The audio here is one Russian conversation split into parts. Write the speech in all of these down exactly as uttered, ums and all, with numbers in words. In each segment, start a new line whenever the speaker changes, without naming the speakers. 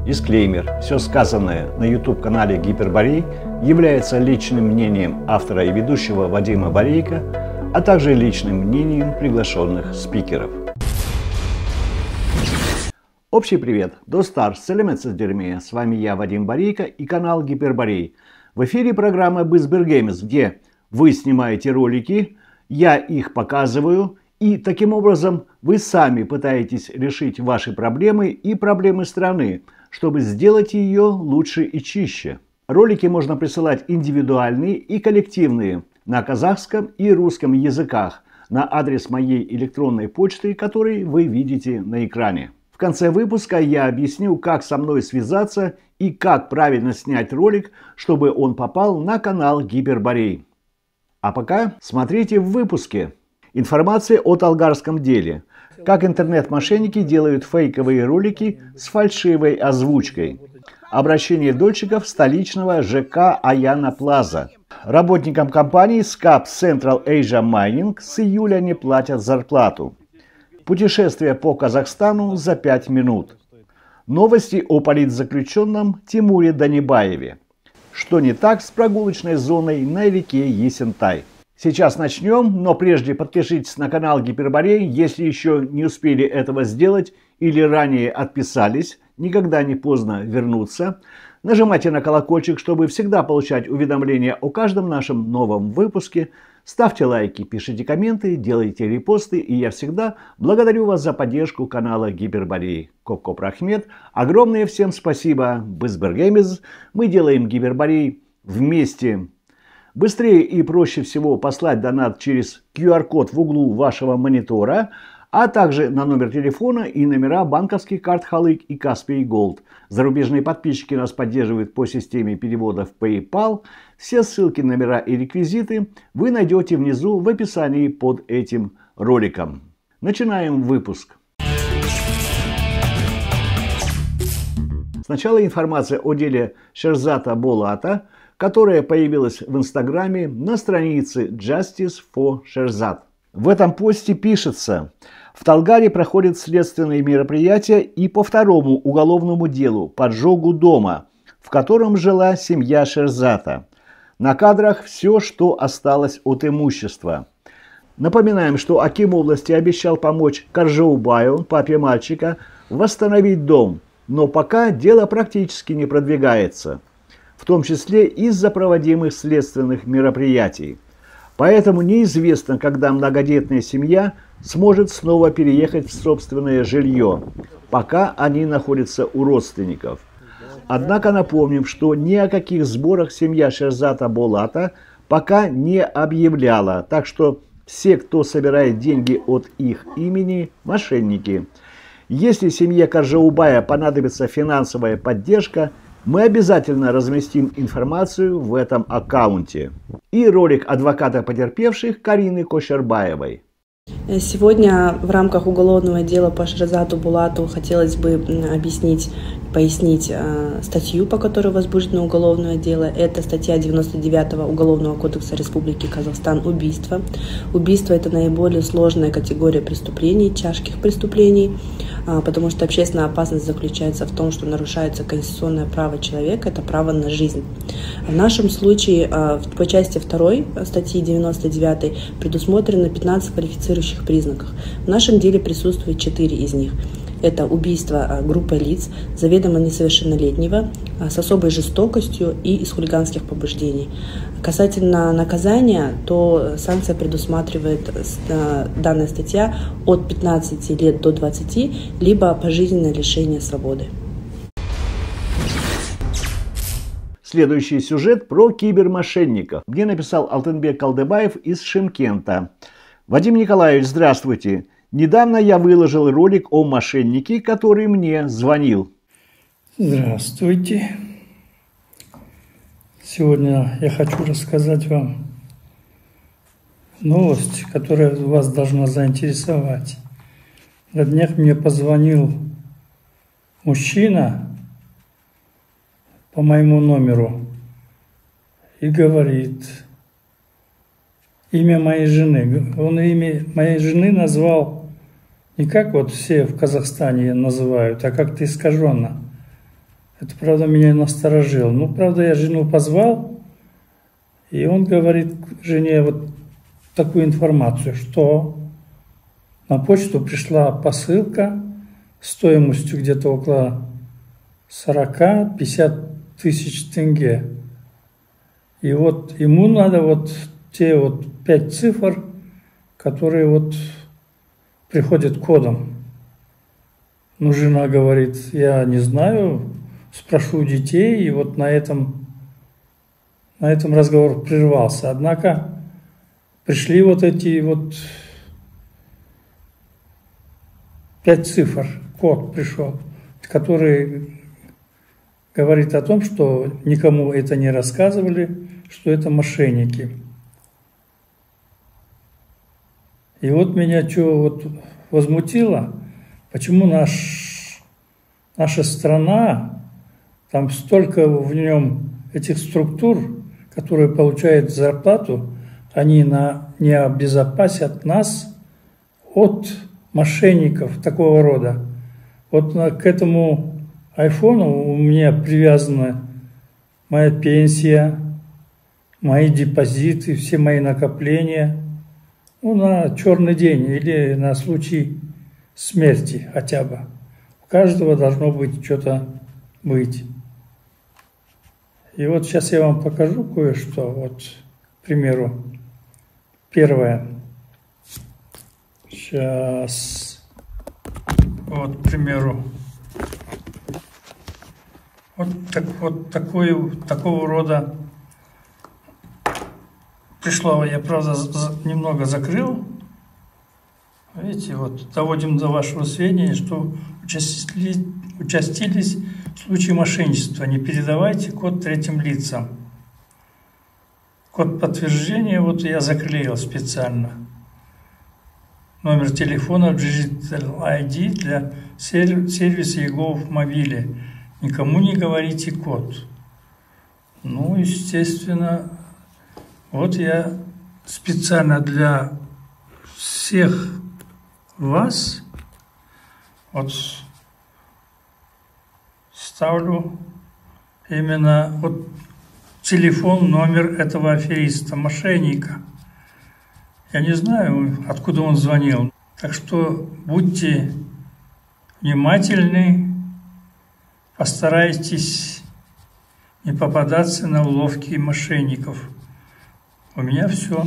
Дисклеймер. Все сказанное на YouTube-канале Гиперборей является личным мнением автора и ведущего Вадима Борейко, а также личным мнением приглашенных спикеров. Общий привет! Достар, Селемецедермия. С вами я, Вадим Борейко, и канал Гиперборей. В эфире программа BizBerGamers, где вы снимаете ролики, я их показываю, и таким образом вы сами пытаетесь решить ваши проблемы и проблемы страны, чтобы сделать ее лучше и чище. Ролики можно присылать индивидуальные и коллективные на казахском и русском языках на адрес моей электронной почты, который вы видите на экране. В конце выпуска я объясню, как со мной связаться и как правильно снять ролик, чтобы он попал на канал Гиперборей. А пока смотрите в выпуске. Информация о талгарском деле. Как интернет-мошенники делают фейковые ролики с фальшивой озвучкой. Обращение дольщиков столичного ЖК Аяна Плаза. Работникам компании скап Central Asia Mining с июля не платят зарплату. Путешествие по Казахстану за пять минут. Новости о политзаключенном Тимуре Данибаеве. Что не так с прогулочной зоной на реке Есентай. Сейчас начнем, но прежде подпишитесь на канал Гиперборей, если еще не успели этого сделать или ранее отписались, никогда не поздно вернуться. Нажимайте на колокольчик, чтобы всегда получать уведомления о каждом нашем новом выпуске. Ставьте лайки, пишите комменты, делайте репосты, и я всегда благодарю вас за поддержку канала Гиперборей. Коп-Коп Рахмет. Огромное всем спасибо. BizBerGamers. Мы делаем Гиперборей вместе. Быстрее и проще всего послать донат через ку ар код в углу вашего монитора, а также на номер телефона и номера банковских карт Халык и Каспий Голд. Зарубежные подписчики нас поддерживают по системе переводов PayPal. Все ссылки, номера и реквизиты вы найдете внизу в описании под этим роликом. Начинаем выпуск. Сначала информация о деле Шерзата Болата, которая появилась в Инстаграме на странице Justice for Sherzat. В этом посте пишется: в Талгаре проходят следственные мероприятия и по второму уголовному делу поджогу дома, в котором жила семья Шерзата. На кадрах все, что осталось от имущества. Напоминаем, что аким области обещал помочь Каржаубаю, папе мальчика, восстановить дом, но пока дело практически не продвигается, в том числе из-за проводимых следственных мероприятий. Поэтому неизвестно, когда многодетная семья сможет снова переехать в собственное жилье, пока они находятся у родственников. Однако напомним, что ни о каких сборах семья Шерзата Болата пока не объявляла, так что все, кто собирает деньги от их имени, мошенники. Если семье Каржаубая понадобится финансовая поддержка, мы обязательно разместим информацию в этом аккаунте. И ролик адвоката потерпевших Карины Кошербаевой.
Сегодня в рамках уголовного дела по Шерзату Булату хотелось бы объяснить, пояснить э, статью, по которой возбуждено уголовное дело. Это статья девяносто девятого Уголовного кодекса Республики Казахстан «Убийство». Убийство – это наиболее сложная категория преступлений, тяжких преступлений, э, потому что общественная опасность заключается в том, что нарушается конституционное право человека, это право на жизнь. В нашем случае э, по части второй статьи девяносто девятой предусмотрено пятнадцать квалифицирующих признаков. В нашем деле присутствует четыре из них. Это убийство группой лиц, заведомо несовершеннолетнего, с особой жестокостью и из хулиганских побуждений. Касательно наказания, то санкция предусматривает данная статья от пятнадцати лет до двадцати, либо пожизненное лишение свободы.
Следующий сюжет про кибермошенников. Мне написал Алтынбек Калдыбаев из Шымкента. Вадим Николаевич, здравствуйте. Недавно я выложил ролик о мошеннике, который мне звонил.
Здравствуйте. Сегодня я хочу рассказать вам новость, которая вас должна заинтересовать. На днях мне позвонил мужчина по моему номеру и говорит: имя моей жены. Он имя моей жены назвал не как вот все в Казахстане называют, а как-то искаженно. Это, правда, меня насторожило. Ну, правда, я жену позвал, и он говорит жене вот такую информацию, что на почту пришла посылка стоимостью где-то около сорок-пятьдесят тысяч тенге. И вот ему надо вот те вот пять цифр, которые вот приходят кодом. Ну, жена говорит, я не знаю, спрошу у детей, и вот на этом, на этом разговор прервался. Однако пришли вот эти вот пять цифр, код пришел, который говорит о том, что никому это не рассказывали, что это мошенники. И вот меня что вот возмутило, почему наш, наша страна, там столько в нем этих структур, которые получают зарплату, они на, не обезопасят нас от мошенников такого рода. Вот к этому айфону у меня привязана моя пенсия, мои депозиты, все мои накопления. Ну, на черный день или на случай смерти хотя бы. У каждого должно быть что-то быть. И вот сейчас я вам покажу кое-что. Вот, к примеру, первое. Сейчас. Вот, к примеру. Вот, так, вот такой, такого рода пришло, я, правда, немного закрыл. Видите, вот доводим до вашего сведения, что участились, участились случаи мошенничества. Не передавайте код третьим лицам. Код подтверждения вот я заклеил специально. Номер телефона Digital ай ди для сервиса Егова в мобиле. Никому не говорите код. Ну, естественно, вот я специально для всех вас вот ставлю именно вот телефон, номер этого афериста, мошенника. Я не знаю, откуда он звонил. Так что будьте внимательны, постарайтесь не попадаться на уловки мошенников. У меня все.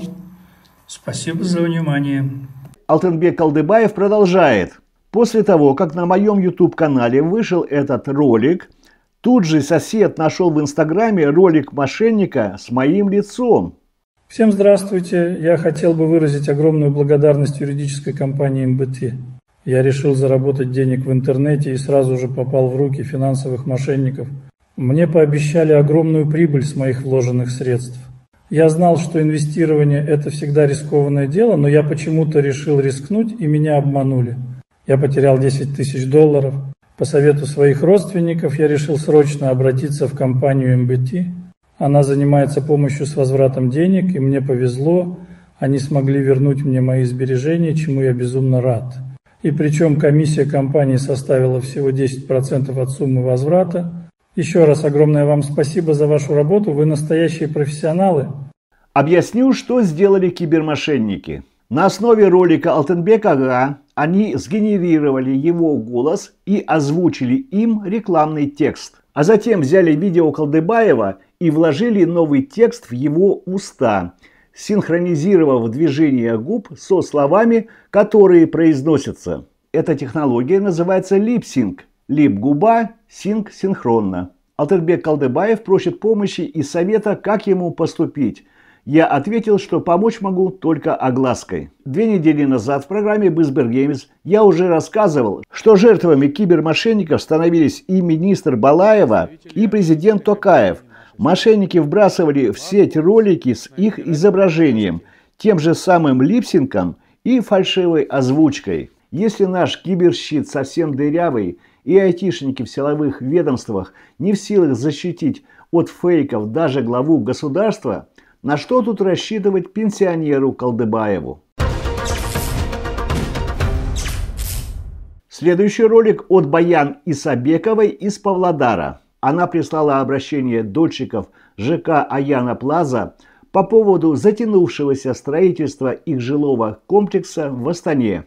Спасибо за внимание.
Алтынбек Калдыбаев продолжает. После того, как на моем YouTube-канале вышел этот ролик, тут же сосед нашел в Инстаграме ролик мошенника с моим лицом.
Всем здравствуйте. Я хотел бы выразить огромную благодарность юридической компании эм бэ тэ. Я решил заработать денег в интернете и сразу же попал в руки финансовых мошенников. Мне пообещали огромную прибыль с моих вложенных средств. Я знал, что инвестирование – это всегда рискованное дело, но я почему-то решил рискнуть, и меня обманули. Я потерял десять тысяч долларов. По совету своих родственников я решил срочно обратиться в компанию эм бэ тэ. Она занимается помощью с возвратом денег, и мне повезло. Они смогли вернуть мне мои сбережения, чему я безумно рад. И причем комиссия компании составила всего десять процентов от суммы возврата. Еще раз огромное вам спасибо за вашу работу, вы настоящие профессионалы.
Объясню, что сделали кибермошенники. На основе ролика Алтынбека Ага они сгенерировали его голос и озвучили им рекламный текст. А затем взяли видео Калдыбаева и вложили новый текст в его уста, синхронизировав движение губ со словами, которые произносятся. Эта технология называется лип-синк. Лип-губа, синк синхронно. Алтынбек Калдыбаев просит помощи и совета, как ему поступить. Я ответил, что помочь могу только оглаской. Две недели назад в программе BizBearGames я уже рассказывал, что жертвами кибермошенников становились и министр Балаева, и президент Токаев. Мошенники вбрасывали в сеть ролики с их изображением, тем же самым липсинком и фальшивой озвучкой. Если наш киберщит совсем дырявый и айтишники в силовых ведомствах не в силах защитить от фейков даже главу государства, на что тут рассчитывать пенсионеру Калдыбаеву? Следующий ролик от Баян Исабековой из Павлодара. Она прислала обращение дольщиков ЖК «Аяна Плаза» по поводу затянувшегося строительства их жилого комплекса в Астане.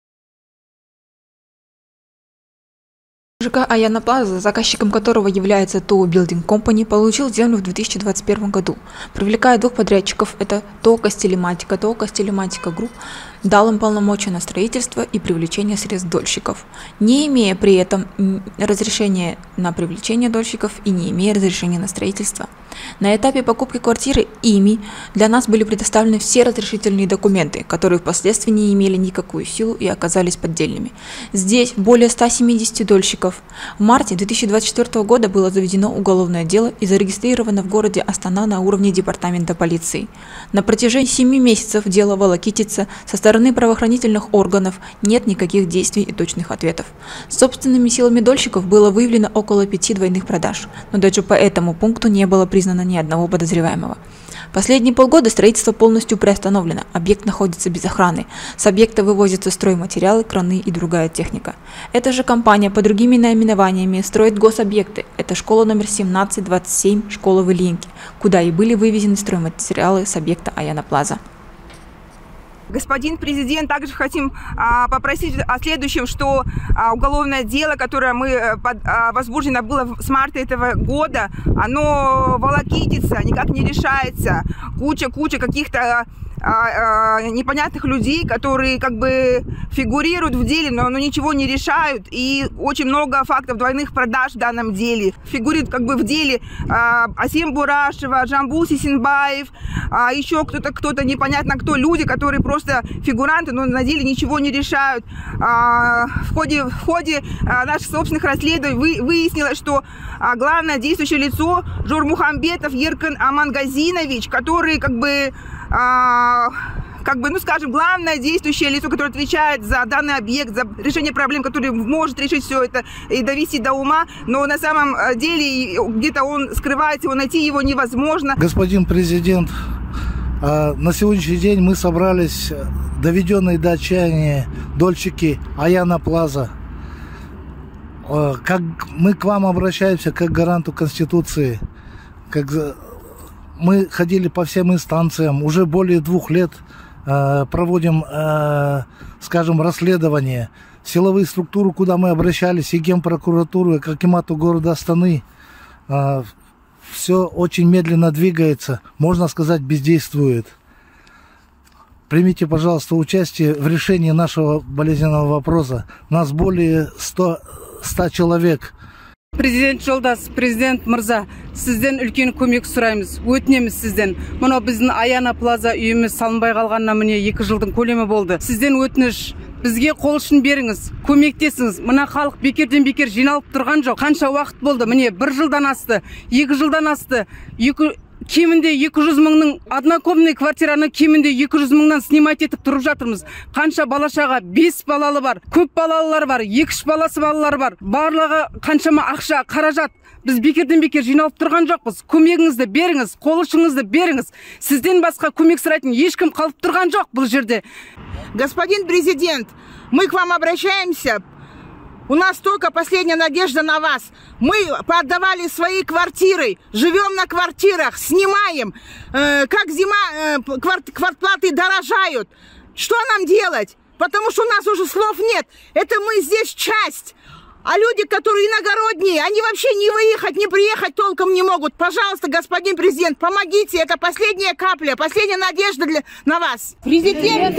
ЖК «Аяна Плаза», заказчиком которого является ТО Building Company, получил землю в две тысячи двадцать первом году, привлекая двух подрядчиков, это ТО Костелематика, ТО Костелематика Групп, дал им полномочия на строительство и привлечение средств дольщиков, не имея при этом разрешения на привлечение дольщиков и не имея разрешения на строительство. На этапе покупки квартиры ими для нас были предоставлены все разрешительные документы, которые впоследствии не имели никакую силу и оказались поддельными. Здесь более ста семидесяти дольщиков. В марте две тысячи двадцать четвёртого года было заведено уголовное дело и зарегистрировано в городе Астана на уровне департамента полиции. На протяжении семи месяцев дело волокитится, со стороны правоохранительных органов нет никаких действий и точных ответов. Собственными силами дольщиков было выявлено около пяти двойных продаж, но даже по этому пункту не было признано ни одного подозреваемого. Последние полгода строительство полностью приостановлено, объект находится без охраны, с объекта вывозятся стройматериалы, краны и другая техника. Эта же компания под другими наименованиями строит гособъекты, это школа номер семнадцать двадцать семь, школа в Ильинке, куда и были вывезены стройматериалы с объекта «Аяна Плаза».
Господин президент, также хотим а, попросить о следующем, что а, уголовное дело, которое мы под, а, возбуждено было с марта этого года, оно волокитится, никак не решается. Куча-куча каких-то а, а, непонятных людей, которые как бы фигурируют в деле, но, но ничего не решают. И очень много фактов двойных продаж в данном деле. Фигурируют как бы в деле а, Асим Бурашева, Жамбул Сисинбаев, а, еще кто-то, кто-то непонятно кто, люди, которые просто фигуранты, но на деле ничего не решают. А, в ходе, в ходе а, наших собственных расследований вы, выяснилось, что а, главное действующее лицо Журмухамбетов Еркин Амангазинович, который как бы а, как бы, ну, скажем, главное действующее лицо, которое отвечает за данный объект, за решение проблем, который может решить все это и довести до ума, но на самом деле где-то он скрывается, его найти его невозможно.
Господин президент, на сегодняшний день мы собрались, доведенные до отчаяния дольщики «Аяна Плаза». Как мы к вам обращаемся как к гаранту Конституции, как мы ходили по всем инстанциям, уже более двух лет э, проводим, э, скажем, расследование. Силовые структуры, куда мы обращались, и Генпрокуратуру, и к акимату города Астаны, э, все очень медленно двигается, можно сказать, бездействует. Примите, пожалуйста, участие в решении нашего болезненного вопроса. Нас более ста человек.
Президент Жолдас, президент Мырза, сізден үлкен көмек сұраймыз, өтінеміз сізден. Мұны біздің Аяна Плаза үйіміз салынбай қалғанына міне екі жылдың көлемі болды. Сізден өтініш, бізге қол ұшын беріңіз, көмектесіңіз. Мына халық бекерден бекер жиналып тұрған жоқ. Қанша уақыт болды? Міне бір жылдан асты, екі жылдан асты. Екі кемінде екі жүз мыңның однокомнатный квартираны кемінде екі жүз мыңнан снимать етіп тұрып жатырмыз. Қанша балашаға бес балалы бар, көп балалылар бар, екі үш баласы балалар бар. Барлығы қаншама ақша, қаражат. Біз бекерден бекер жиналып тұрған жоқпыз. Көмегіңізді беріңіз, қол ұшыңызды беріңіз. Сізден басқа көмек сұрайтын ешкім қалып тұрған жоқ бұл жерде.
Господин президент, мы к вам обращаемся. У нас только последняя надежда на вас. Мы поотдавали свои квартиры, живем на квартирах, снимаем. Э, как зима, э, кварт, квартплаты дорожают. Что нам делать? Потому что у нас уже слов нет. Это мы здесь часть. А люди, которые иногородние, они вообще не выехать, не приехать толком не могут. Пожалуйста, господин президент, помогите. Это последняя капля, последняя надежда для, на вас. Президент,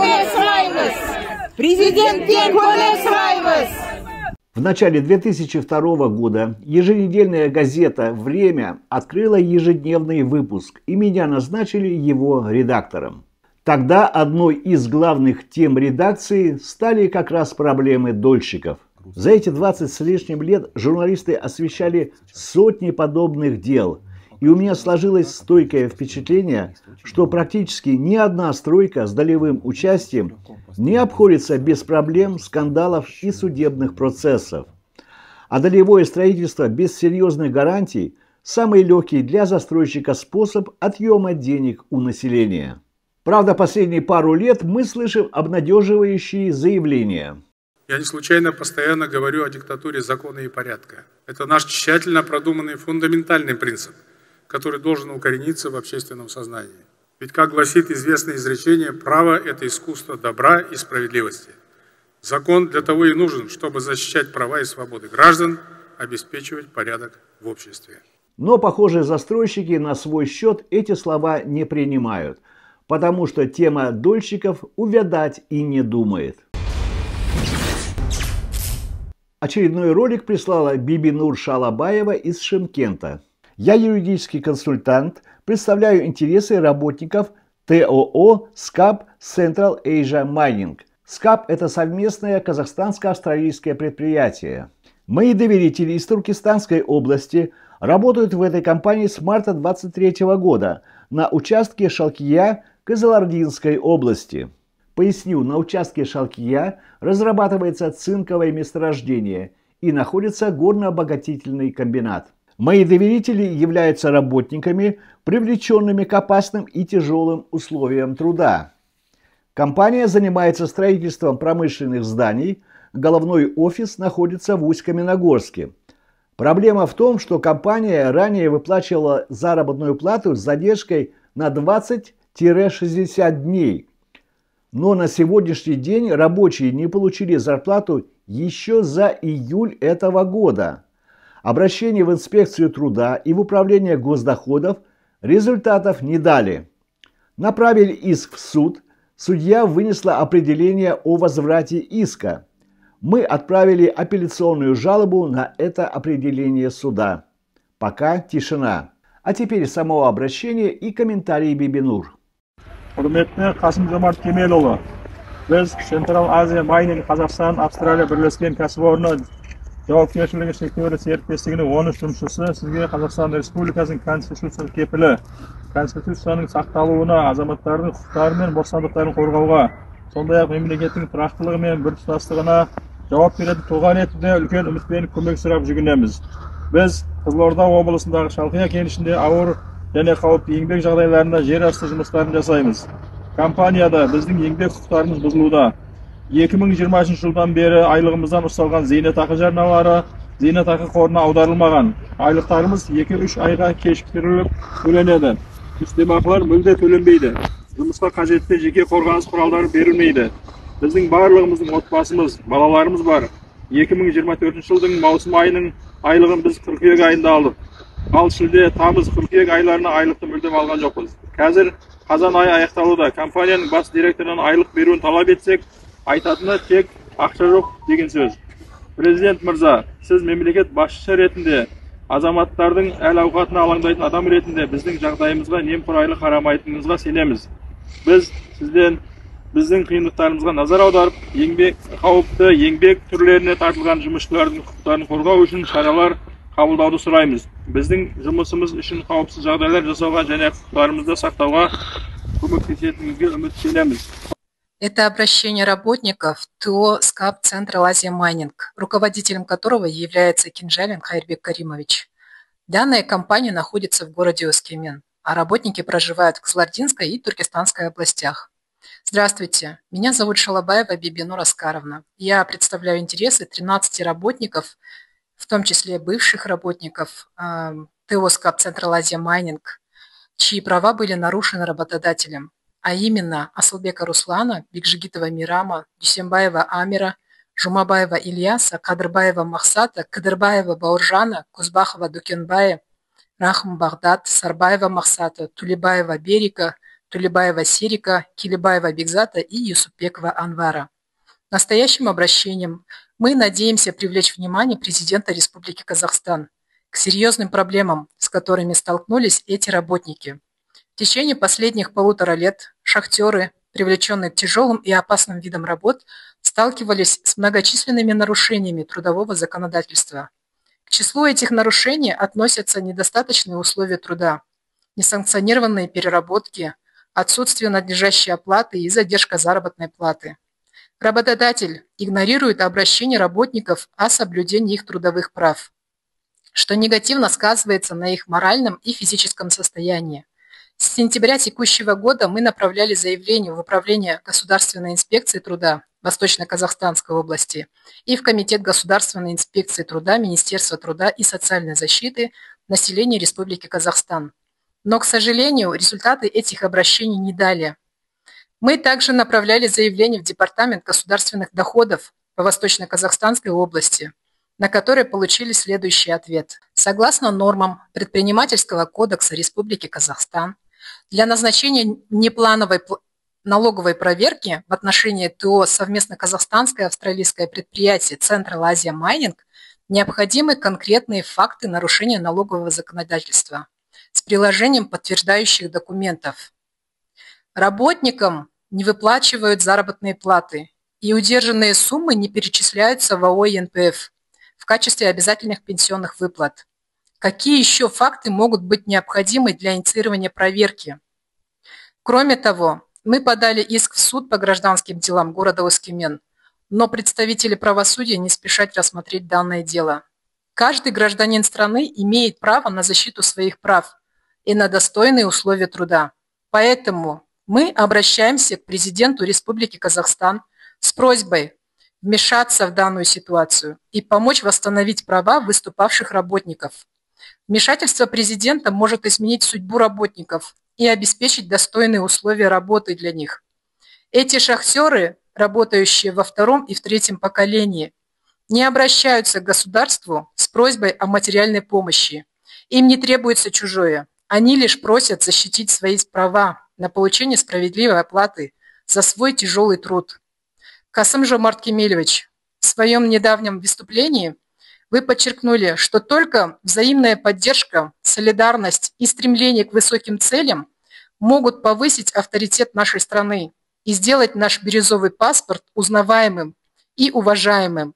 Президент,
В начале две тысячи второго года еженедельная газета «Время» открыла ежедневный выпуск, и меня назначили его редактором. Тогда одной из главных тем редакции стали как раз проблемы дольщиков. За эти двадцать с лишним лет журналисты освещали сотни подобных дел, и у меня сложилось стойкое впечатление, что практически ни одна стройка с долевым участием не обходится без проблем, скандалов и судебных процессов. А долевое строительство без серьезных гарантий – самый легкий для застройщика способ отъема денег у населения. Правда, последние пару лет мы слышим обнадеживающие заявления.
Я не случайно постоянно говорю о диктатуре закона и порядка. Это наш тщательно продуманный фундаментальный принцип, который должен укорениться в общественном сознании. Ведь, как гласит известное изречение, право – это искусство добра и справедливости. Закон для того и нужен, чтобы защищать права и свободы граждан, обеспечивать порядок в обществе.
Но, похоже, застройщики на свой счет эти слова не принимают, потому что тема дольщиков увядать и не думает. Очередной ролик прислала Бибинур Шалабаева из Шымкента. Я юридический консультант, представляю интересы работников ТОО «СКАП Central Asia Mining». СКАП – это совместное казахстанско-австралийское предприятие. Мои доверители из Туркестанской области работают в этой компании с марта две тысячи двадцать третьего года на участке Шалкия Кызылординской области. Поясню, на участке Шалкия разрабатывается цинковое месторождение и находится горно-обогатительный комбинат. Мои доверители являются работниками, привлеченными к опасным и тяжелым условиям труда. Компания занимается строительством промышленных зданий, головной офис находится в Усть-Каменогорске. Проблема в том, что компания ранее выплачивала заработную плату с задержкой на двадцать-шестьдесят дней. Но на сегодняшний день рабочие не получили зарплату еще за июль этого года. Обращение в инспекцию труда и в управление госдоходов результатов не дали. Направили иск в суд, судья вынесла определение о возврате иска. Мы отправили апелляционную жалобу на это определение суда. Пока тишина. А теперь само обращение и комментарии Бибинур.
Құрметті Қасым-Жомарт Кемелұлы, біз Central Asia Mining Қазақстан Австралия бірлескен кәсіпорны жауапкершілігі шектеулі серіктестігінің он үш жұмысшысы сізге Қазақстан Республикасының Конституциялық кепілі, Конституцияның сақталуына, азаматтардың құқықтары мен бостандықтарын қорғауға, сондай-ақ мемлекеттің тұрақтылығы мен біртұтастығына жауап беретін тұлға ретінде үлкен үмітпен көмек сұрап жүгінеміз. Біз Қызылорда облысындағы Шалқия кенішінде ауыр және қауіпті еңбек жағдайларында жер асты жұмыстарын жасаймыз. Компанияда біздің еңбек құқықтарымыз бұзылуда. екі мың жиырмасыншы жылдан бері айлығымыздан ұсталған зейнетақы жарналары зейнетақы қорына аударылмаған. Айлықтарымыз екі-үш айға кешіктіріліп төленеді. Үстемақылар мүлде төленбейді. Жұмысқа қажетті жеке қорғаныс құралдары берілмейді. Біздің барлығымыздың отбасымыз, балаларымыз бар. екі мың жиырма төртінші жылдың маусым айының айлығын біз қыркүйек айында алдық. Ал шілде, тамыз, қыркүйек айларына айлықты мүлдем алған жоқпыз. Қазір қазан айы аяқталуда. Компанияның бас директорынан айлық беруін талап етсек, айтатыны тек ақша жоқ деген сөз. Президент мырза, сіз мемлекет басшысы ретінде, азаматтардың әл ауқатына алаңдайтын адам ретінде біздің жағдайымызға немқұрайлы қарамайтыныңызға сенеміз. Біз сізден біздің қиындықтарымызға назар аударып, еңбек қауіпті еңбек түрлеріне тартылған жұмысшылардың құқықтарын қорғау үшін шаралар қабылдауды сұраймыз. Біздің жұмысымыз үшін қауіпсіз жағдайлар жасауға және құқықтарымызды сақтауға көмектесетініңізге үміттенеміз.
Это обращение работников ТО «СКАП Central Asia Mining», руководителем которого является Кинжалин Хайрбек Каримович. Данная компания находится в городе Өскемен, а работники проживают в Кызылординской и Туркестанской областях. Здравствуйте, меня зовут Шалабаева Бибинур Аскаровна. Я представляю интересы тринадцати работников, в том числе бывших работников э, ТО «СКАП Central Asia Mining», чьи права были нарушены работодателем, а именно Асылбека Руслана, Бекжигитова Мирама, Дюсембаева Амира, Жумабаева Ильяса, Кадырбаева Махсата, Кадырбаева Бауржана, Кузбахова Дукенбая, Рахм Багдад, Сарбаева Махсата, Тулебаева Берика, Тулебаева Серика, Килебаева Бекзата и Юсупбекова Анвара. Настоящим обращением мы надеемся привлечь внимание президента Республики Казахстан к серьезным проблемам, с которыми столкнулись эти работники. В течение последних полутора лет шахтеры, привлеченные к тяжелым и опасным видам работ, сталкивались с многочисленными нарушениями трудового законодательства. К числу этих нарушений относятся недостаточные условия труда, несанкционированные переработки, отсутствие надлежащей оплаты и задержка заработной платы. Работодатель игнорирует обращение работников о соблюдении их трудовых прав, что негативно сказывается на их моральном и физическом состоянии. С сентября текущего года мы направляли заявление в Управление Государственной инспекции труда Восточно-Казахстанской области и в Комитет Государственной инспекции труда Министерства труда и социальной защиты населения Республики Казахстан. Но, к сожалению, результаты этих обращений не дали. Мы также направляли заявление в Департамент государственных доходов по Восточно-Казахстанской области, на которые получили следующий ответ. Согласно нормам Предпринимательского кодекса Республики Казахстан, для назначения неплановой налоговой проверки в отношении ТО совместно казахстанское и австралийское предприятие Central Asia Mining необходимы конкретные факты нарушения налогового законодательства с приложением подтверждающих документов. Работникам не выплачивают заработные платы, и удержанные суммы не перечисляются в АО и эн пэ эф в качестве обязательных пенсионных выплат. Какие еще факты могут быть необходимы для инициирования проверки? Кроме того, мы подали иск в суд по гражданским делам города Оскемен, но представители правосудия не спешат рассмотреть данное дело. Каждый гражданин страны имеет право на защиту своих прав и на достойные условия труда. Поэтому мы обращаемся к президенту Республики Казахстан с просьбой вмешаться в данную ситуацию и помочь восстановить права выступавших работников. Вмешательство президента может изменить судьбу работников и обеспечить достойные условия работы для них. Эти шахтеры, работающие во втором и в третьем поколении, не обращаются к государству с просьбой о материальной помощи. Им не требуется чужое. Они лишь просят защитить свои права на получение справедливой оплаты за свой тяжелый труд. Касым-Жомарт Кемелевич, в своем недавнем выступлении вы подчеркнули, что только взаимная поддержка, солидарность и стремление к высоким целям могут повысить авторитет нашей страны и сделать наш бирюзовый паспорт узнаваемым и уважаемым.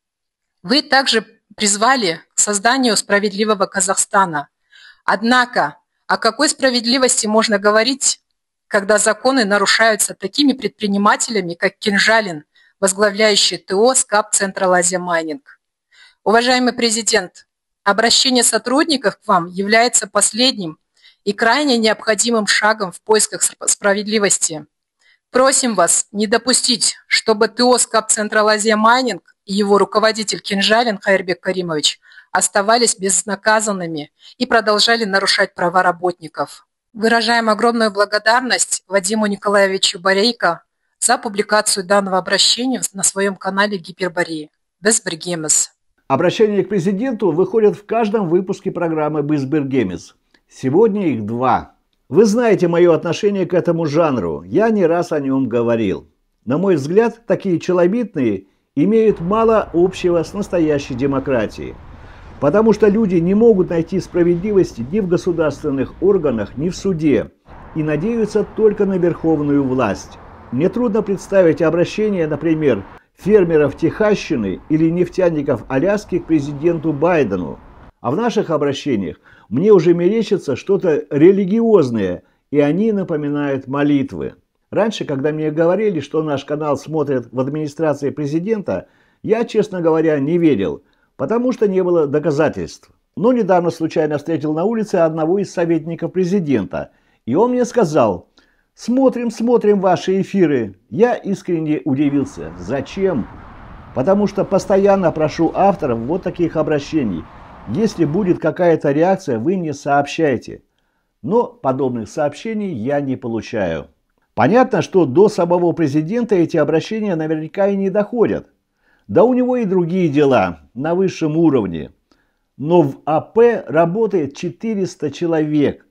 Вы также призвали к созданию справедливого Казахстана. Однако, о какой справедливости можно говорить, когда законы нарушаются такими предпринимателями, как Кинжалин, возглавляющий ТО СКАП Central Asia Mining? Уважаемый президент, обращение сотрудников к вам является последним и крайне необходимым шагом в поисках справедливости. Просим вас не допустить, чтобы ТО СКАП Central Asia Mining и его руководитель Кинжалин Хайрбек Каримович оставались безнаказанными и продолжали нарушать права работников. Выражаем огромную благодарность Вадиму Николаевичу Борейко за публикацию данного обращения на своем канале Гиперборей. Біз біргеміз.
Обращения к президенту выходят в каждом выпуске программы «Біз біргеміз». Сегодня их два. Вы знаете мое отношение к этому жанру, я не раз о нем говорил. На мой взгляд, такие челобитные имеют мало общего с настоящей демократией. Потому что люди не могут найти справедливости ни в государственных органах, ни в суде, и надеются только на верховную власть. Мне трудно представить обращение, например, фермеров Техасщины или нефтяников Аляски к президенту Байдену. А в наших обращениях мне уже мерещится что-то религиозное, и они напоминают молитвы. Раньше, когда мне говорили, что наш канал смотрят в администрации президента, я, честно говоря, не верил, потому что не было доказательств. Но недавно случайно встретил на улице одного из советников президента, и он мне сказал: «Смотрим, смотрим ваши эфиры». Я искренне удивился. Зачем? Потому что постоянно прошу авторов вот таких обращений. Если будет какая-то реакция, вы мне сообщайте. Но подобных сообщений я не получаю. Понятно, что до самого президента эти обращения наверняка и не доходят. Да у него и другие дела на высшем уровне. Но в АП работает четыреста человек.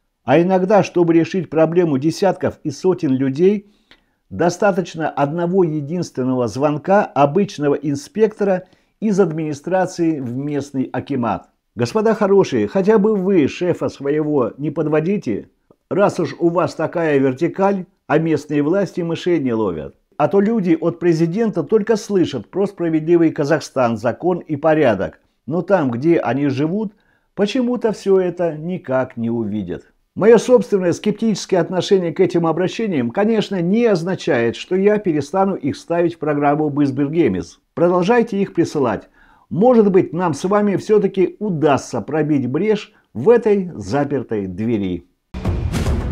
А иногда, чтобы решить проблему десятков и сотен людей, достаточно одного единственного звонка обычного инспектора из администрации в местный акимат. Господа хорошие, хотя бы вы шефа своего не подводите, раз уж у вас такая вертикаль, а местные власти мышей не ловят. А то люди от президента только слышат про справедливый Казахстан, закон и порядок. Но там, где они живут, почему-то все это никак не увидят. Мое собственное скептическое отношение к этим обращениям, конечно, не означает, что я перестану их ставить в программу «Біз біргеміз». Продолжайте их присылать. Может быть, нам с вами все-таки удастся пробить брешь в этой запертой двери.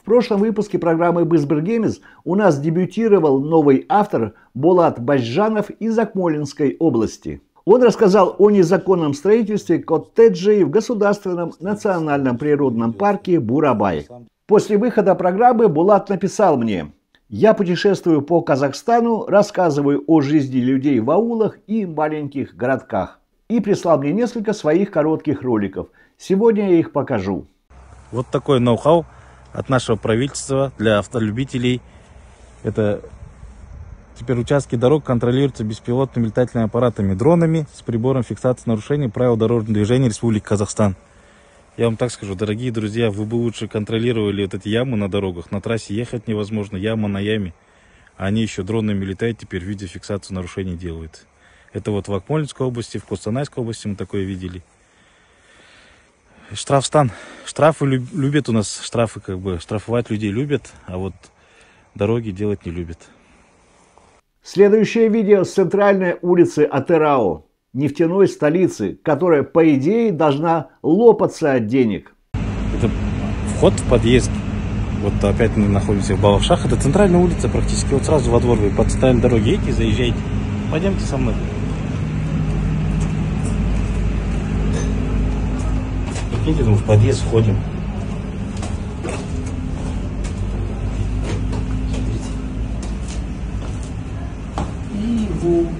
прошлом выпуске программы BizBirGames у нас дебютировал новый автор Болат Башжанов из Акмолинской области. Он рассказал о незаконном строительстве коттеджей в Государственном национальном природном парке Бурабай. После выхода программы Булат написал мне: «Я путешествую по Казахстану, рассказываю о жизни людей в аулах и маленьких городках». И прислал мне несколько своих коротких роликов. Сегодня я их покажу.
Вот такой ноу-хау от нашего правительства для автолюбителей. Это теперь участки дорог контролируются беспилотными летательными аппаратами, дронами с прибором фиксации нарушений правил дорожного движения Республики Казахстан. Я вам так скажу, дорогие друзья, вы бы лучше контролировали вот эти ямы на дорогах. На трассе ехать невозможно, яма на яме. А они еще дронами летают, теперь видеофиксацию нарушений делают. Это вот в Акмолинской области, в Костанайской области мы такое видели. Штрафстан. Штрафы любят у нас, штрафы как бы, штрафовать людей любят, а вот дороги делать не любят.
Следующее видео с центральной улицы Атырау, нефтяной столицы, которая, по идее, должна лопаться от денег.
Это вход в подъезд. Вот опять мы находимся в Балашах. Это центральная улица практически. Вот сразу во двор вы по центральной дороге едете, заезжаете. Пойдемте со мной. Прикиньте, мы в подъезд входим. Смотрите.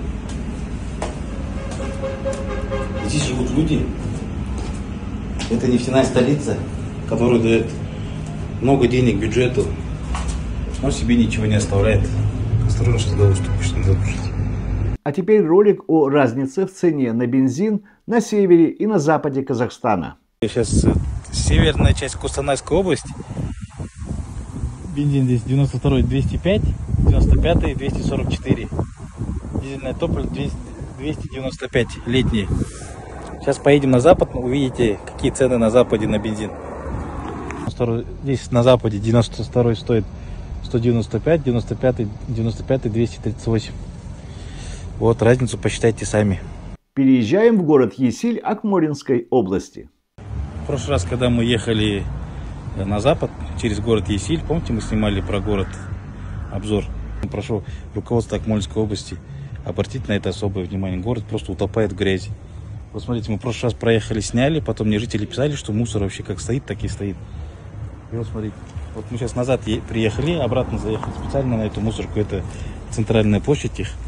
Здесь живут люди. Это нефтяная столица, которая дает много денег бюджету, но себе ничего не оставляет. Осторожно, что туда уступишь, не задушить.
А теперь ролик о разнице в цене на бензин на севере и на западе Казахстана.
Сейчас северная часть Костанайской области. Бензин здесь девяносто второй двести пять, девяносто пятый двести сорок четыре. Дизельное топливо двести девяносто пять, летнее. Сейчас поедем на запад, увидите, какие цены на западе на бензин. Здесь на западе девяносто второй стоит сто девяносто пять, девяносто пятый, девяносто пятый двести тридцать восемь. Вот разницу посчитайте сами.
Переезжаем в город Есиль Акмолинской области.
В прошлый раз, когда мы ехали на запад через город Есиль, помните, мы снимали про город обзор. Прошу руководство Акмолинской области обратить на это особое внимание. Город просто утопает в грязи. Вот смотрите, мы в прошлый раз проехали, сняли, потом мне жители писали, что мусор вообще как стоит, так и стоит. И вот смотрите, вот мы сейчас назад приехали, обратно заехали специально на эту мусорку. Это центральная площадь их.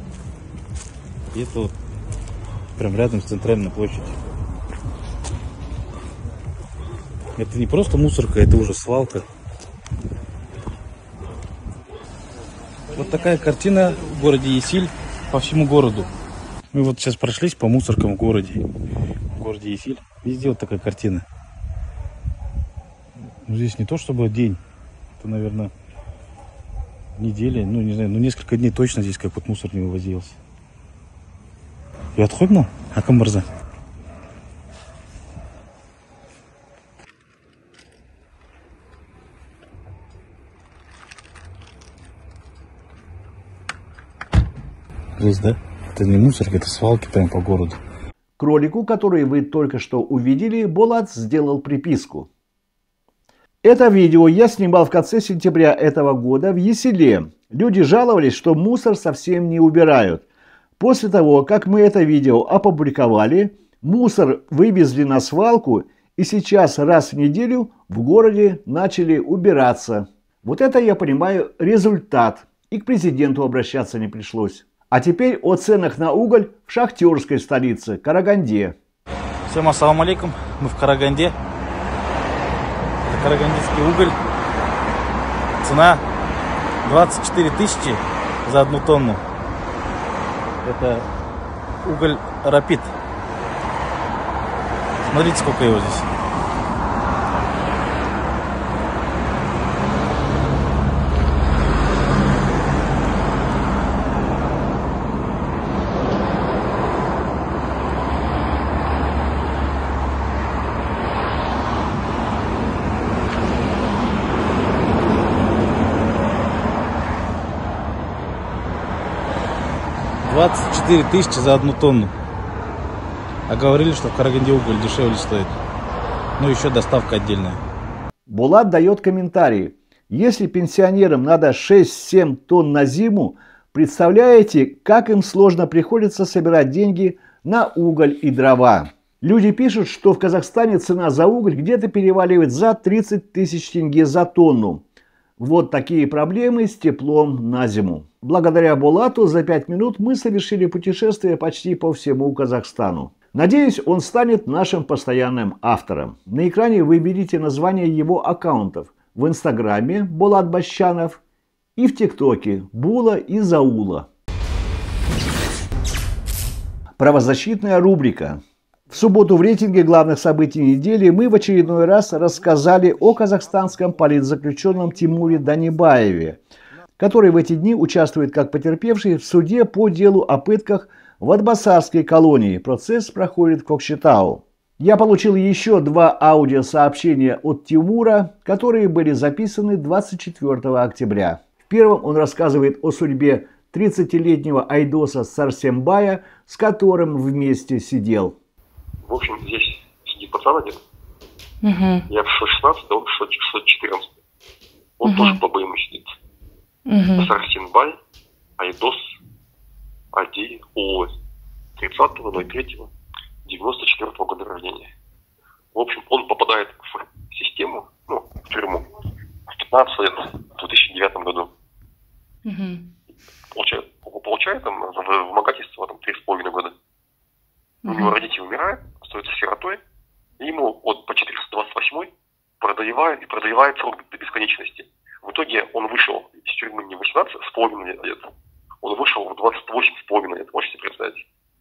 И это вот прям рядом с центральной площадью. Это не просто мусорка, это уже свалка. Вот такая картина в городе Есиль по всему городу. Мы вот сейчас прошлись по мусоркам в городе. В городе Есиль. Везде вот такая картина. Ну, здесь не то чтобы день. Это, наверное, неделя. Ну, не знаю, ну несколько дней точно здесь как вот мусор не вывозился. И отходим, Акам Мырза. Здесь, да? Это не мусорка, это свалки прямо по городу.
К ролику, который вы только что увидели, Болат сделал приписку. Это видео я снимал в конце сентября этого года в Есиле. Люди жаловались, что мусор совсем не убирают. После того, как мы это видео опубликовали, мусор вывезли на свалку, и сейчас раз в неделю в городе начали убираться. Вот это, я понимаю, результат. И к президенту обращаться не пришлось. А теперь о ценах на уголь в шахтерской столице Караганде.
Всем ассаламу алейкум. Мы в Караганде. Это карагандинский уголь. Цена двадцать четыре тысячи за одну тонну. Это уголь Рапид. Смотрите, сколько его здесь. двадцать четыре тысячи за одну тонну. А говорили, что в Караганде уголь дешевле стоит. Ну, еще доставка отдельная.
Булат дает комментарий. Если пенсионерам надо шесть-семь тонн на зиму, представляете, как им сложно приходится собирать деньги на уголь и дрова. Люди пишут, что в Казахстане цена за уголь где-то переваливает за тридцать тысяч тенге за тонну. Вот такие проблемы с теплом на зиму. Благодаря Булату за пять минут мы совершили путешествие почти по всему Казахстану. Надеюсь, он станет нашим постоянным автором. На экране вы видите название его аккаунтов. В Инстаграме Булат Башчанов и в ТикТоке Була и Заула. Правозащитная рубрика. В субботу в рейтинге главных событий недели мы в очередной раз рассказали о казахстанском политзаключенном Тимуре Данибаеве, который в эти дни участвует как потерпевший в суде по делу о пытках в Атбасарской колонии. Процесс проходит в Кокшетау. Я получил еще два аудиосообщения от Тимура, которые были записаны двадцать четвёртого октября. В первом он рассказывает о судьбе тридцатилетнего Айдоса Сарсембая, с которым вместе сидел.
В общем, здесь сидит пацан один.
Угу.
Я в шестнадцать, он в шестьсот четырнадцать. Он
Угу.
тоже по БМ сидит.
Угу.
Сарсенбай, Айдос, Ади, Улы. тридцатого ноль третьего девяносто четвёртого года рождения. В общем, он попадает в систему, ну, в тюрьму, в пятнадцать лет, в две тысячи девятом году.
Угу.
Получает, получает там в вымогательство там, три с половиной года. У него родители умирают, остается сиротой, и ему вот по четыреста двадцать восьмой продавает и продавает срок до бесконечности. В итоге он вышел из тюрьмы не в восемнадцать с половиной лет, он вышел в двадцать восемь с половиной лет, можете себе представить?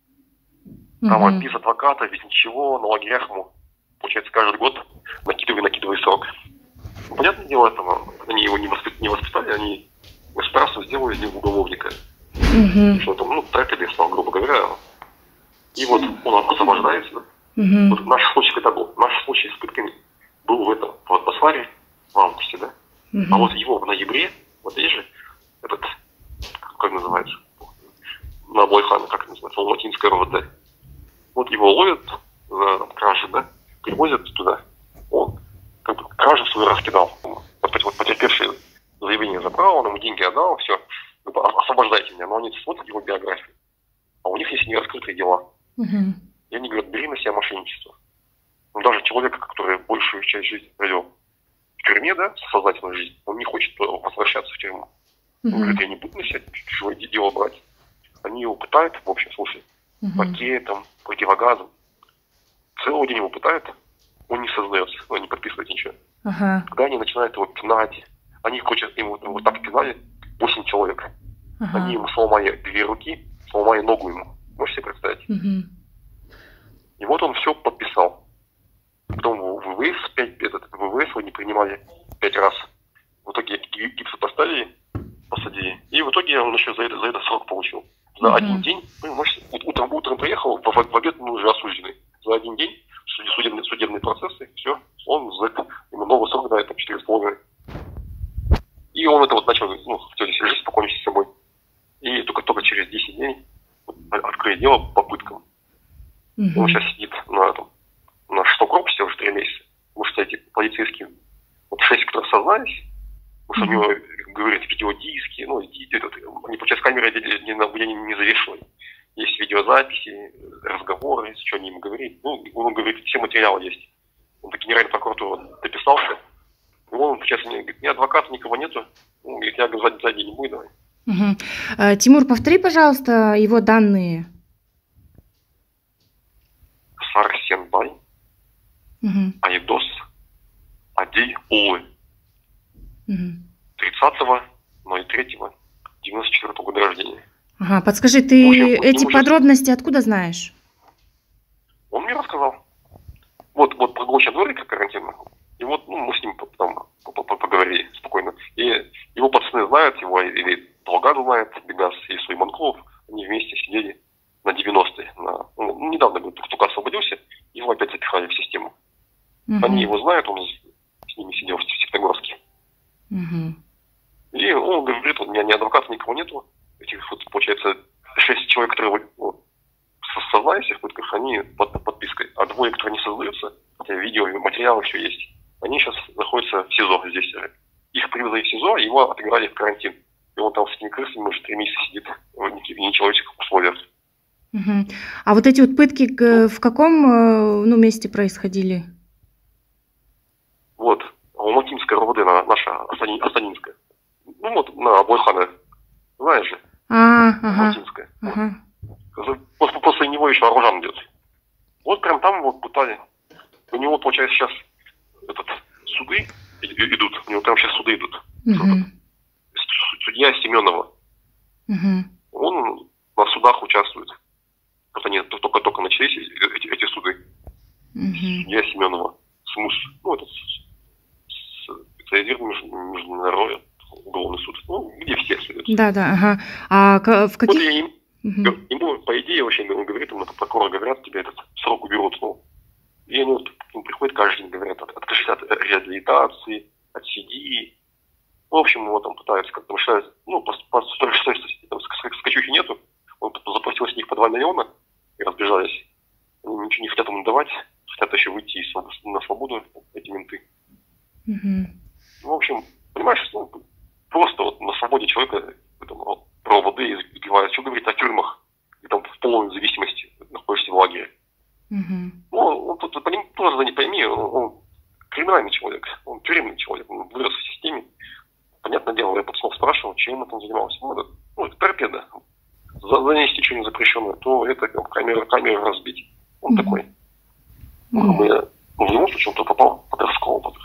Там mm-hmm. без адвоката, без ничего, на лагерях ему, получается, каждый год накидывай, накидывай срок. Ну, понятное дело, этого, они его не, воспит, не воспитали, они государство сделали из него уголовника. Mm-hmm. Что там, ну, тратили, грубо говоря. И вот он освобождается. Mm-hmm. Вот наш случай когда был? Наш случай с пытками был в этом, в Атбасаре, в августе, да? Mm-hmm. А вот его в ноябре, вот здесь же, этот, как называется, на Аблайхана, как называется, Алматинская РОВД. Вот его ловят за там, кражи, да, привозят туда. Он как бы кражу свою раскидал. Вот потерпевший заявление забрал, он ему деньги отдал, все, освобождайте меня. Но они смотрят его биографию. А у них есть нераскрытые дела. Uh-huh. И они говорят, бери на себя мошенничество. Ну, даже человек, который большую часть жизни провел в тюрьме, да, сознательную жизнь, он не хочет возвращаться в тюрьму. Uh-huh. Он говорит, я не буду на себя чужое дело брать. Они его пытают, в общем, слушай, uh-huh. пакетом, противогазом. Целый день его пытают, он не сознается, он не подписывает ничего. Uh-huh. Когда они начинают его пинать, они хотят ему вот так пинали восемь человек. Uh-huh. Они ему сломали две руки, сломали ногу ему. Можете себе представить? Uh-huh. И вот он все подписал. Потом в ВВС, пять, этот, ВВС его не принимали пять раз. В итоге гипсы поставили, посадили. И в итоге он еще за это, за это срок получил. За uh-huh. один день, ну, может, утром, утром приехал, в, в обед он уже осужденный. За один день судебные, судебные процессы, все, он за это, ему новый срок дает, там, четыре с половиной. И он это вот начал, ну, хотел жить спокойно с собой. И только, только через десять дней открыли дело по пыткам. Uh-huh. Он сейчас сидит на этом, на шестом корпусе уже три месяца. Потому что эти полицейские, вот шесть, которые сознались, потому что uh-huh. у него, говорят, видеодиски, ну, этот, они, получается, камеры не, не, не завешивали. Есть видеозаписи, разговоры, что они ему говорили. Ну, он говорит, все материалы есть. Он до генеральной прокуратуры дописался. И он, получается, не, ни адвоката, никого нету. Ну, говорит, я сзади, сзади не буду, давай.
Угу. А, Тимур, повтори, пожалуйста, его данные.
Сарсенбай, угу. Айдос, Ади, Улы. Угу. тридцатого ноль третьего девяносто четвёртого года рождения.
Ага, подскажи, ты
общем,
эти
вот
подробности сейчас... откуда знаешь?
Он мне рассказал. Вот, вот прогулочный дворик карантинный. И вот ну, мы с ним потом поговорили спокойно. И его пацаны знают, его и Толган знает, Бегас и Сулейманкулов. Они вместе сидели на девяностые. На, ну, недавно говорит, только освободился, его опять запихали в систему. Uh-huh. Они его знают, он с ними сидел в Септогорске. Uh-huh. И он говорит, у меня ни адвоката, никого нету. Этих, вот, получается, шесть человек, которые вот, сознались в пытках, они под подпиской. А двое, которые не создаются, хотя видео, материалы, все есть. они сейчас находятся в СИЗО здесь. Их привезли в СИЗО, его отыграли в карантин. И он там с этими крысами уже три месяца сидит в нечеловеческих условиях.
Угу. А вот эти вот пытки в каком ну, месте происходили?
Вот, Алматинская РОВД, наша Астанинская. Ну вот, на Бойхана, знаешь же?
А, ага.
Алматинская.
Ага.
После, после него еще Аружан идет. Вот прям там вот пытали. У него, получается, сейчас этот, суды идут. У него прям сейчас суды идут.
Угу.
Судья Семенова.
Угу.
Он на судах участвует. Вот они только-только начались, эти, эти суды.
Угу.
Судья Семенова. СМУС. Ну, это специализированный международный уголовный суд. Ну, где все судят.
Да, да, ага. А в каких...
Вот я им, угу. Ему, по идее, вообще, он говорит, ему прокурор говорят, тебе этот срок уберут. Ну, и они вот, им приходят каждый день, говорят, откажись от реабилитации, отсиди. В общем, его там пытаются как-то мешать. Ну, по сто шесть там скачухи нету. Он заплатил с них по два миллиона и разбежались. Они ничего не хотят ему давать, хотят еще выйти на свободу, эти менты.
Угу.
В общем, понимаешь, ну, просто вот на свободе человека там, про воды избивают. Что говорить о тюрьмах, где там в полной зависимости находишься в лагере.
Угу.
Ну, он тут по ним тоже не пойми, он, он криминальный человек, он тюремный человек, он вырос в системе. Понятное дело, я пацанов спрашивал, чем он там занимался. Ну, это, ну, это торпеда. За, занести что-нибудь запрещенное, то это камеру, камеру разбить. Он mm-hmm. такой. Ну, mm-hmm. я, ну, в любом случае, он то попал под раскол, под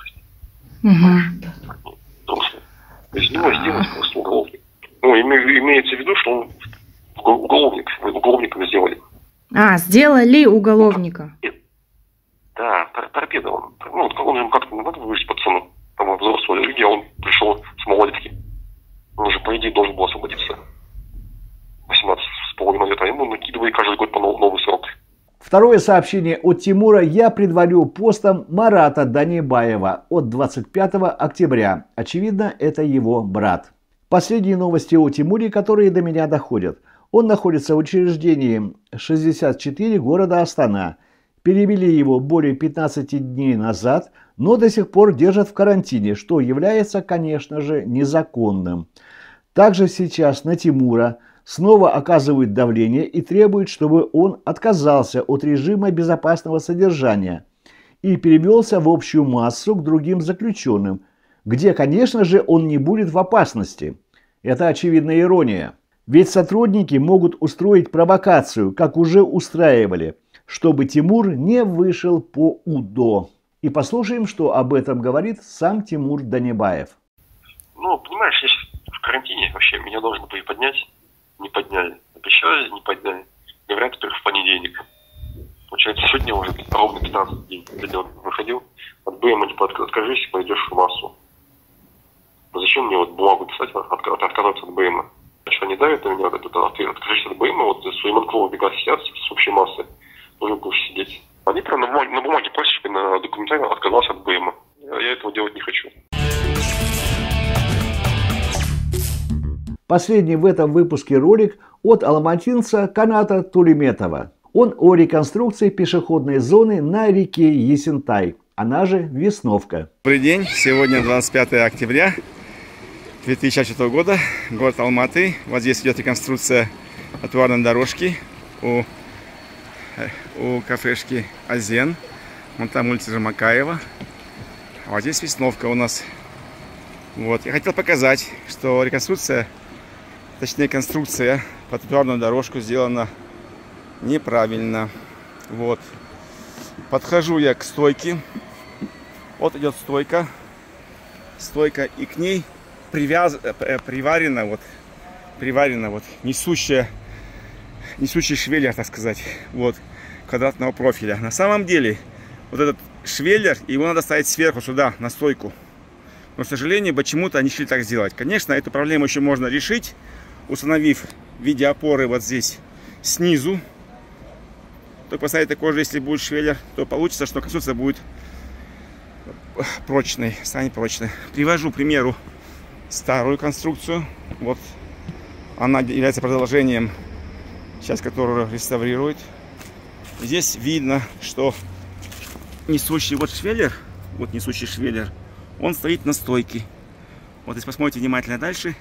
mm-hmm.
взрослый. Из него сделать просто уголовник. Ну, име, имеется в виду, что он уголовник, уголовником сделали.
А, сделали уголовника.
Да, торпеда он. Ну, он ему как-то не надо вывести пацану. Там взрослые люди, а он пришел с малолетки. Он же, по идее, должен был освободиться. восемнадцать с половиной лет, а ему накидывали каждый год по новый срок.
Второе сообщение от Тимура я предварю постом Марата Данибаева от двадцать пятого октября. Очевидно, это его брат. Последние новости о Тимуре, которые до меня доходят. Он находится в учреждении шестьдесят четыре города Астана. Перевели его более пятнадцати дней назад, но до сих пор держат в карантине, что является, конечно же, незаконным. Также сейчас на Тимура снова оказывают давление и требуют, чтобы он отказался от режима безопасного содержания и перевелся в общую массу к другим заключенным, где, конечно же, он не будет в опасности. Это очевидная ирония. Ведь сотрудники могут устроить провокацию, как уже устраивали, чтобы Тимур не вышел по УДО. И послушаем, что об этом говорит сам Тимур Данибаев.
Ну, понимаешь, я в карантине, вообще меня должны были поднять, не подняли. Обещали, не подняли. Говорят, теперь в понедельник. Получается, сегодня уже ровно пятнадцать дней. Я выходил, от БМ типа откажись, пойдешь в массу. Зачем мне вот бумагу писать, отказаться от БМ? Что они давят на меня, вот это, откажись от БМ, вот свои манкловы бегать сидят с общей массы. Должен будешь сидеть. Они прям на бумаге, на бумаге просят, чтобы на документально отказался от БМ. Я этого делать не хочу.
Последний в этом выпуске ролик от алматинца Каната Тулеметова. Он о реконструкции пешеходной зоны на реке Есентай, она же Весновка.
Добрый день, сегодня двадцать пятое октября две тысячи двадцать четвёртого года, город Алматы. Вот здесь идет реконструкция тротуарной дорожки у у кафешки Азен. Вон там улица Жамакаева. А вот здесь Весновка у нас. Вот. Я хотел показать, что реконструкция, точнее конструкция по тротуарную дорожку сделана неправильно. Вот. Подхожу я к стойке. Вот идет стойка. Стойка, и к ней привяз... приварена вот, приварена вот несущая, несущий швеллер, так сказать. Вот. Квадратного профиля. На самом деле, вот этот швеллер, его надо ставить сверху сюда, на стойку. Но, к сожалению, почему-то они решили так сделать. Конечно, эту проблему еще можно решить, установив в виде опоры вот здесь снизу. Только поставить такой же, если будет швеллер, то получится, что конструкция будет прочной, станет прочной. Привожу, к примеру, старую конструкцию. Вот она является продолжением, сейчас которую реставрируют. Здесь видно, что несущий вот швеллер, вот несущий швеллер, он стоит на стойке. Вот если посмотрите внимательно дальше,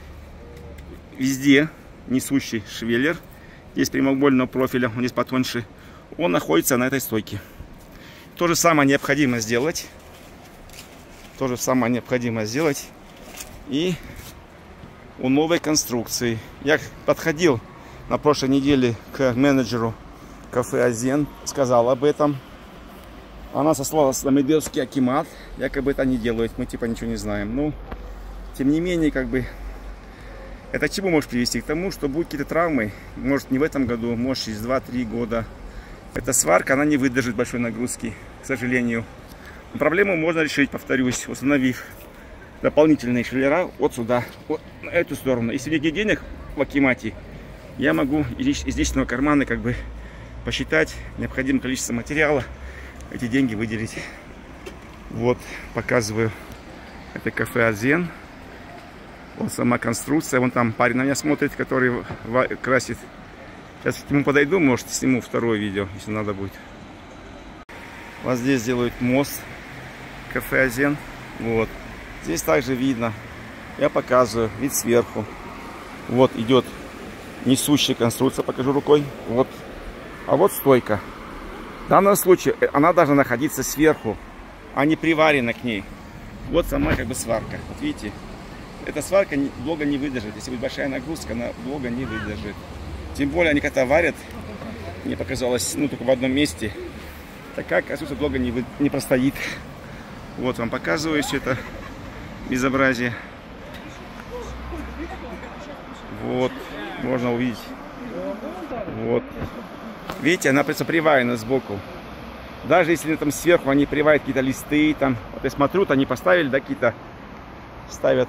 везде несущий швеллер, здесь прямоугольного профиля, он здесь потоньше, он находится на этой стойке. То же самое необходимо сделать. То же самое необходимо сделать и у новой конструкции. Я подходил на прошлой неделе к менеджеру кафе Азиен, сказал об этом. Она сослалась на медвежский акимат, якобы это не делают, мы типа ничего не знаем. Ну, тем не менее, как бы, это к чему может привести? К тому, что будут какие-то травмы, может не в этом году, может через два-три года. Эта сварка, она не выдержит большой нагрузки, к сожалению. Но проблему можно решить, повторюсь, установив дополнительные швеллера вот сюда, вот на эту сторону. Если нет денег в акимате, я могу из личного кармана как бы посчитать необходимое количество материала, эти деньги выделить. Вот, показываю. Это кафе Азиен. Вот сама конструкция. Вон там парень на меня смотрит, который красит. Сейчас к нему подойду, может, сниму второе видео, если надо будет. Вот здесь делают мост. Кафе Азиен. Вот. Здесь также видно. Я показываю. Вид сверху. Вот идет несущая конструкция. Покажу рукой. Вот. А вот стойка. В данном случае она должна находиться сверху, а не приварена к ней. Вот сама как бы сварка. Вот видите, эта сварка долго не выдержит. Если будет большая нагрузка, она долго не выдержит. Тем более они когда варят, мне показалось, ну только в одном месте, такая конструкция долго не, вы... не простоит. Вот вам показываю все это безобразие. Вот, можно увидеть. Вот. Видите, она просто приварена сбоку. Даже если там сверху они приварят какие-то листы, там, вот я смотрю, они поставили, да, какие-то ставят.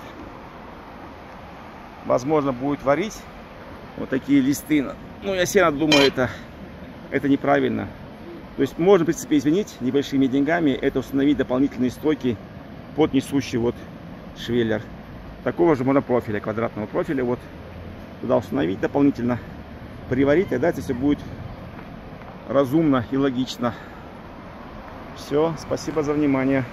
Возможно, будет варить вот такие листы. Ну, я все равно думаю, это, это неправильно. То есть можно, в принципе, извинить небольшими деньгами, это установить дополнительные стойки под несущий вот швеллер. Такого же монопрофиля, квадратного профиля, вот туда установить дополнительно, приварить, тогда это все будет разумно и логично. Все, спасибо за внимание.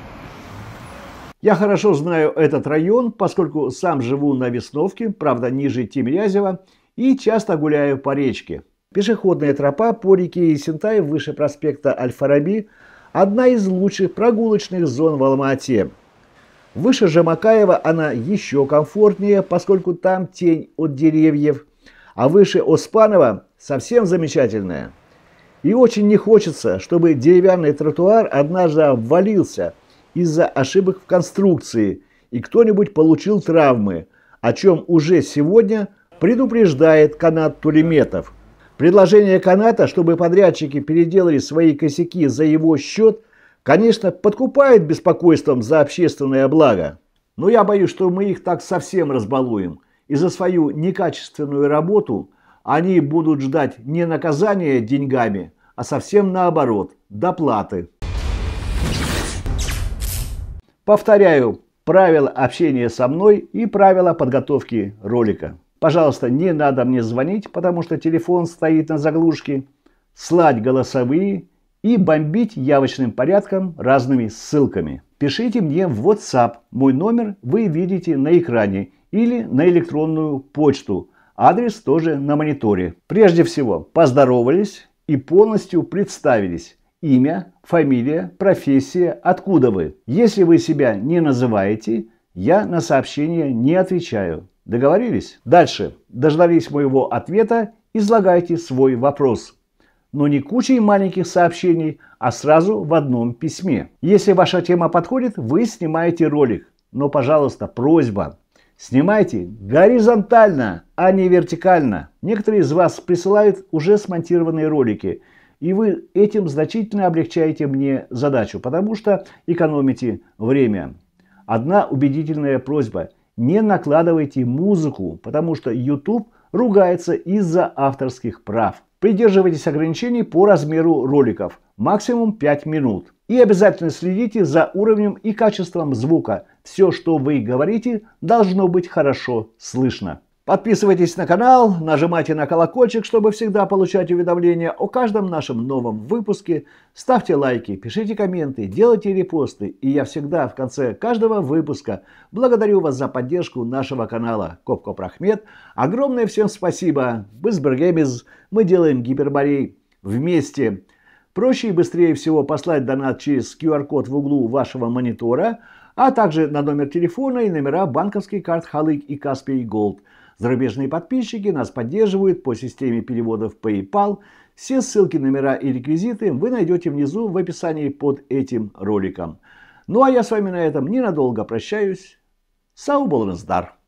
Я хорошо знаю этот район, поскольку сам живу на Весновке, правда ниже Тимирязева, и часто гуляю по речке. Пешеходная тропа по реке Есентай выше проспекта Аль-Фараби – одна из лучших прогулочных зон в Алма-Ате. Выше Жамакаева она еще комфортнее, поскольку там тень от деревьев, а выше Оспанова совсем замечательная. И очень не хочется, чтобы деревянный тротуар однажды обвалился из-за ошибок в конструкции, и кто-нибудь получил травмы, о чем уже сегодня предупреждает канат Тулеметов. Предложение каната, чтобы подрядчики переделали свои косяки за его счет, конечно, подкупает беспокойством за общественное благо. Но я боюсь, что мы их так совсем разбалуем, и за свою некачественную работу они будут ждать не наказания деньгами, а совсем наоборот, доплаты. Повторяю правила общения со мной и правила подготовки ролика. Пожалуйста, не надо мне звонить, потому что телефон стоит на заглушке, слать голосовые и бомбить явочным порядком разными ссылками. Пишите мне в WhatsApp, мой номер вы видите на экране, или на электронную почту, адрес тоже на мониторе. Прежде всего, поздоровались и полностью представились. Имя, фамилия, профессия, откуда вы. Если вы себя не называете, я на сообщения не отвечаю. Договорились? Дальше. Дождались моего ответа, излагайте свой вопрос. Но не кучей маленьких сообщений, а сразу в одном письме. Если ваша тема подходит, вы снимаете ролик. Но, пожалуйста, просьба. Снимайте горизонтально, а не вертикально. Некоторые из вас присылают уже смонтированные ролики. И вы этим значительно облегчаете мне задачу, потому что экономите время. Одна убедительная просьба. Не накладывайте музыку, потому что YouTube ругается из-за авторских прав. Придерживайтесь ограничений по размеру роликов. Максимум пять минут. И обязательно следите за уровнем и качеством звука. Все, что вы говорите, должно быть хорошо слышно. Подписывайтесь на канал, нажимайте на колокольчик, чтобы всегда получать уведомления о каждом нашем новом выпуске. Ставьте лайки, пишите комменты, делайте репосты. И я всегда в конце каждого выпуска благодарю вас за поддержку нашего канала. Коп-Коп Рахмет. Огромное всем спасибо. Бызбергемез. Мы делаем Гиперборей вместе. Проще и быстрее всего послать донат через ку ар код в углу вашего монитора, а также на номер телефона и номера банковских карт Халык и Каспий Голд. Зарубежные подписчики нас поддерживают по системе переводов PayPal. Все ссылки, номера и реквизиты вы найдете внизу в описании под этим роликом. Ну а я с вами на этом ненадолго прощаюсь. Сау болыңыздар!